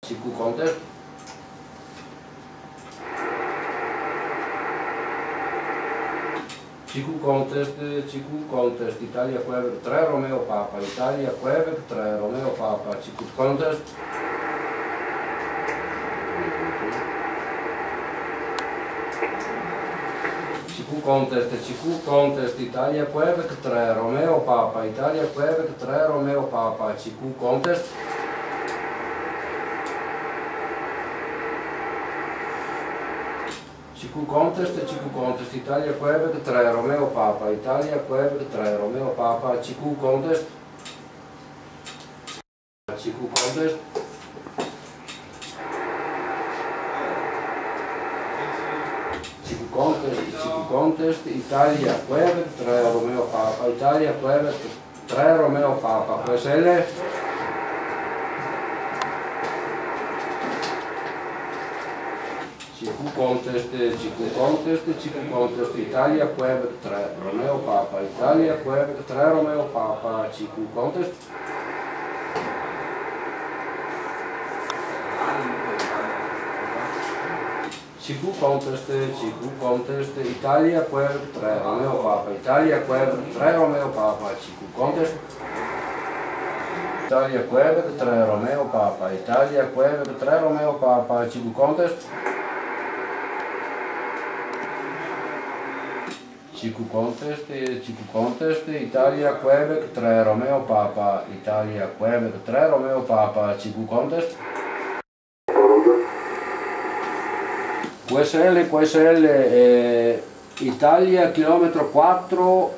CQ contest. CQ contest, Italia Quebec 3 Romeo Papa, Italia Quebec 3 Romeo Papa, CQ contest. CQ contest, Italia Quebec 3 Romeo Papa, Italia Quebec 3 Romeo Papa, CQ contest. CQ contest, Italia Quebec 3 Romeo Papa, Italia Quebec 3 Romeo Papa, CQ contest. CQ contest. CQ contest, Italia Quebec 3 Romeo Papa, Italia Quebec 3 Romeo Papa, QSL. CQ contest, Italia Quebec 3 Romeo Papa, Italia Quebec 3 Romeo Papa, CQ contest. CQ contest, Italia Quebec 3 Romeo Papa, Italia Quebec 3 Romeo Papa, CQ contest. Italia Quebec 3 Romeo Papa, Italia Quebec 3 Romeo Papa, CQ contest. CQ contest, Italia Quebec 3 Romeo Papa, Italia Quebec 3 Romeo Papa, CQ contest. QSL, Italia chilometro 4,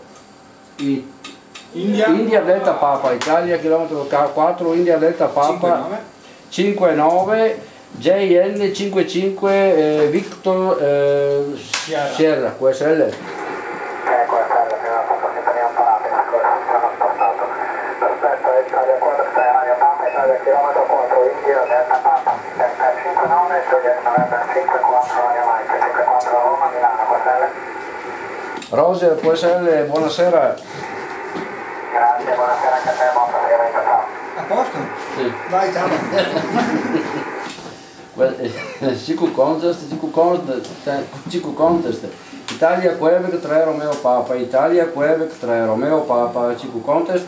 India Delta Papa, Italia chilometro 4, India Delta Papa, 59, JN 55, Victor Sierra, QSL. Chilometro 4, India, Delta Papa, 59, Juliet November 54, Romeo Mike, 54 Roma, Milano, QSL. Roger, QSL, buonasera. Grazie, buonasera anche a te, buon proseguimento, ciao. A posto? Sì. Vai, ciao. CQ contest, Italia Quebec 3 Romeo Papa, Italia Quebec 3 Romeo Papa, CQ contest.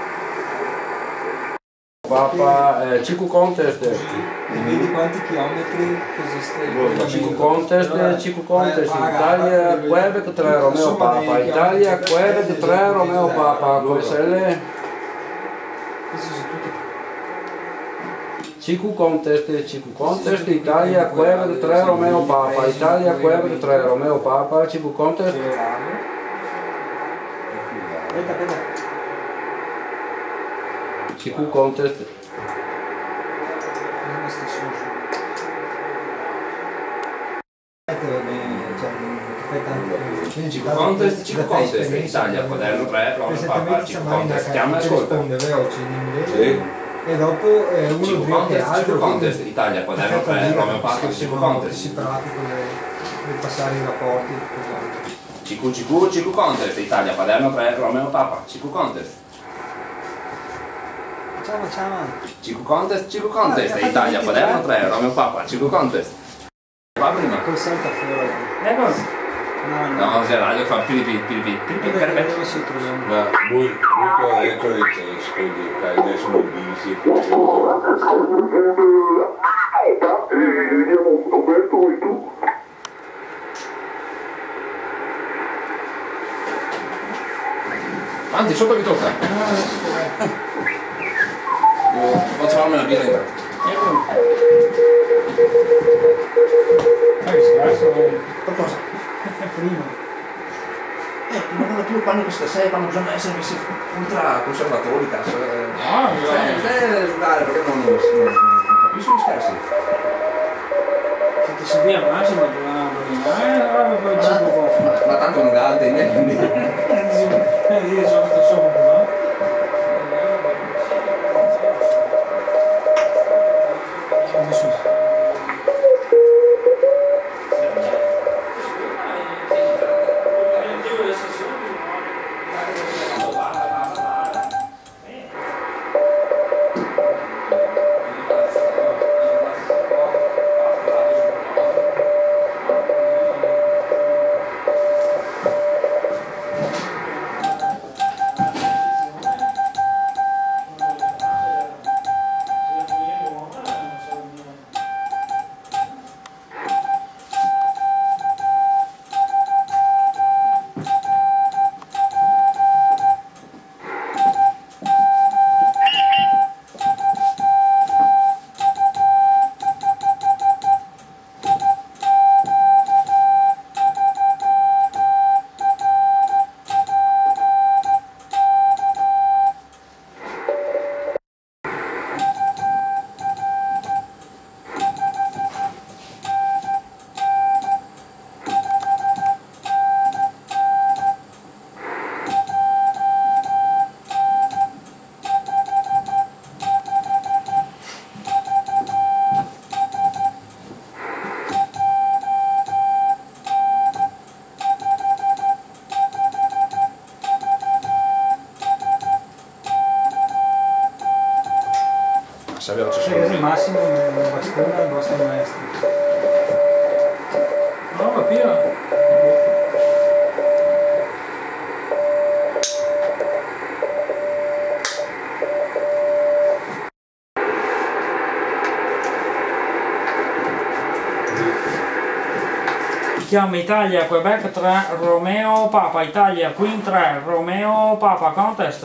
Papa, CQ contest. Vedi quanti chilometri esiste? CQ contest, Italia Quebec 3 Romeo Papa, Italia Quebec 3 Romeo Papa, QSL. CQ contest, Italia Quebec 3 Romeo Papa, Italia Quebec 3 Romeo Papa, CQ contest. CQ contest. CQ contest, Italia, quaderno 3, Romeo Papa, CQ contest, chiama e ascolta. Sì. E dopo uno CQ prima che contest, CQ contest, Italia, quaderno 3, Romeo Papa, CQ contest. Si pratica per passare i rapporti. CQ contest, Italia, quaderno 3, Romeo Papa, CQ contest. CQ contest, Italia, quaderno 3, Romeo Papa, CQ contest. Va prima. Col salta fuori. Cosa? No, se radio fa piripi, Ma molto dentro le cesche, adesso non dici. Anzi, sotto che tocca. Faccio farmi la birra intanto. Qualcosa? Prima. Non è più quando queste sei, quando bisogna essere messi ultra conservatori, cazzo. Dai, perché non capisco gli scherzi. Se ti si via massimo, Ma tanto non dà altri niente. io sono stato sopra. se veloce Sì, solo così Massimo bastona il vostro maestro. No, ma Pio. Chiama Italia, Quebec 3, Romeo Papa, Italia, Queen 3, Romeo Papa, contest.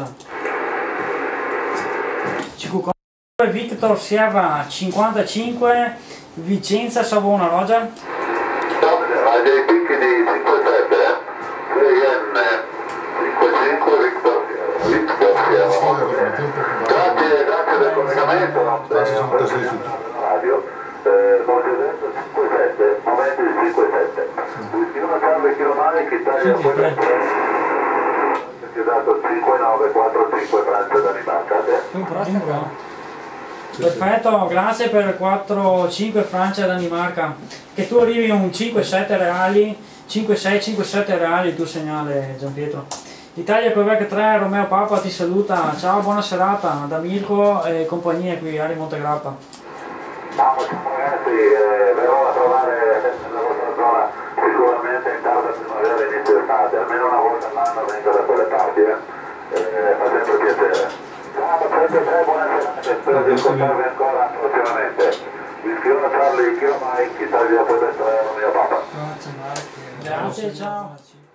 CQ Victor Sierra 55, Vicenza Savona, Roger. Ma dei picchi di 57, 6M 55 Victor Sierra. Grazie del collegamento, non radio. Concedendo 57, momenti di 57. Whisky Charlie Kilo Mike, Italia Quebec. Ti ho dato 5945 Francia Danimarca. Perfetto, grazie per 4-5 Francia e Danimarca. Che tu arrivi un 5-7 reali, 5-6-5-7 reali il tuo segnale, Gianpietro. Italia Quebec 3, Romeo Papa ti saluta. Ciao, buona serata da Mirko e compagnia qui a Montegrappa. Ciao ragazzi, verrò a trovare nella vostra zona sicuramente in tarda primavera inizio estate, almeno una volta all'anno vengo da quelle parti, fa sempre piacere. Ciao, sempre buona serata, spero di ascoltarvi ancora prossimamente. Whisky Charlie Kilo Mike, Italia Quebec 3, Romeo Papa. Grazie, ciao.